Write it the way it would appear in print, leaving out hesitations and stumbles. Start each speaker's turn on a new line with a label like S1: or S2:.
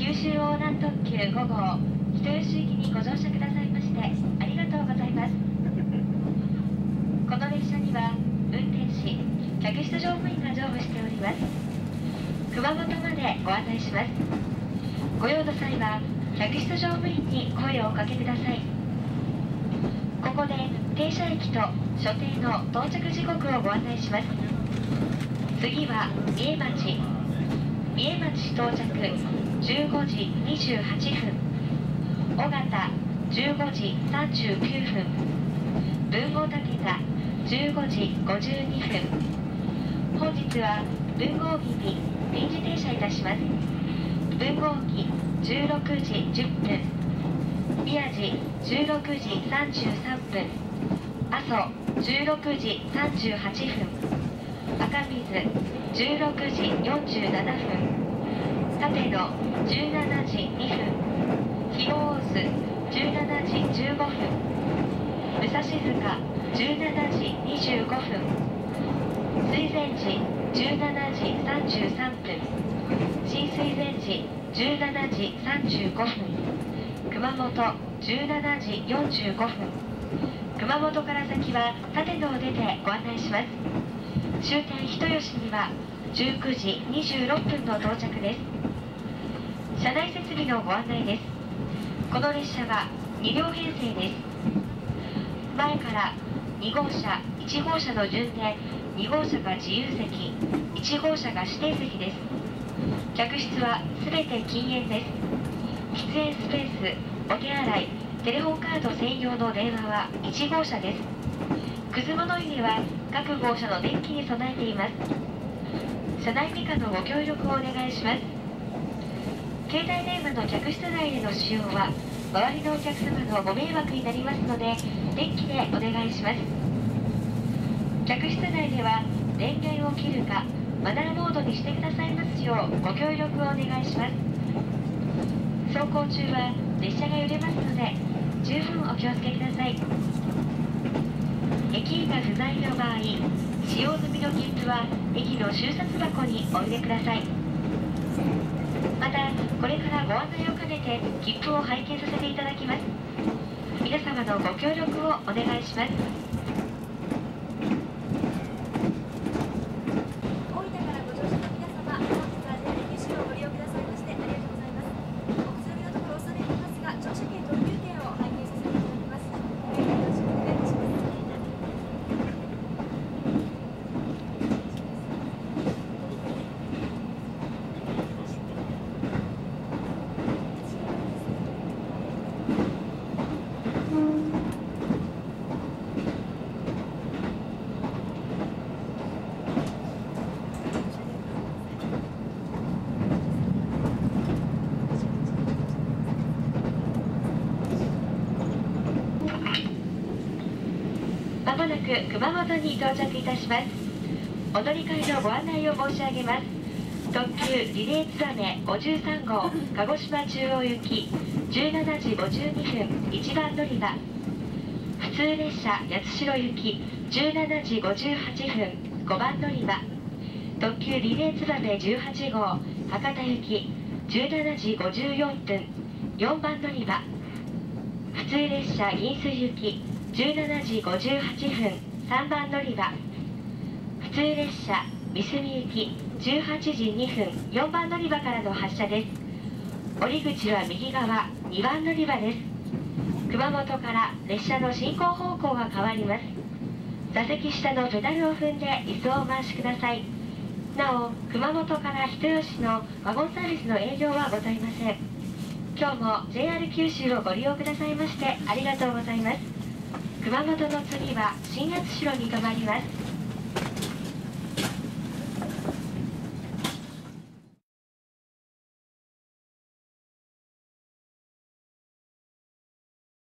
S1: 九州横断特急5号人吉行きにご乗車くださいましてありがとうございます。この列車には運転士、客室乗務員が乗務しております。熊本までご案内します。ご用の際は客室乗務員に声をおかけください。ここで停車駅と所定の到着時刻をご案内します。次は三重町。三重町到着15時28分。尾形15時39分。豊後竹田15時52分。本日は豊後沖に臨時停車いたします。豊後沖16時10分。宮地16時33分。阿蘇16時38分。赤水16時47分。立野17時2分。広大洲17時15分。武蔵塚17時25分。水前寺17時33分。新水前寺17時35分。熊本17時45分。熊本から先は立野を出てご案内します。終点人吉には19時26分の到着です。車内設備のご案内です。この列車は2両編成です。前から2号車、1号車の順で2号車が自由席、1号車が指定席です。客室はすべて禁煙です。喫煙スペース、お手洗い、テレホンカード専用の電話は1号車です。くず物入れは各号車の電気に備えています。車内美化のご協力をお願いします。携帯電話の客室内での使用は周りのお客様のご迷惑になりますので電気でお願いします。客室内では電源を切るかマナーモードにしてくださいますようご協力をお願いします。走行中は列車が揺れますので十分お気をつけください。駅員が不在の場合、使用済みの切符は駅の収札箱にお入れください。また、これからご案内を兼ねて切符を拝見させていただきます。皆様のご協力をお願いします。まもなく熊本に到着いたします。お乗り換えのご案内を申し上げます。特急リレーツバメ53号鹿児島中央行き17時52分1番乗り場。普通列車八代行き17時58分5番乗り場。特急リレーツバメ18号博多行き17時54分4番乗り場。普通列車銀水行き17時58分3番乗り場。普通列車三隅行き18時2分4番乗り場からの発車です。降り口は右側2番乗り場です。熊本から列車の進行方向が変わります。座席下のペダルを踏んで椅子をお回しください。なお、熊本から人吉のワゴンサービスの営業はございません。今日も JR 九州をご利用くださいましてありがとうございます。熊本の次は新八代に停まります。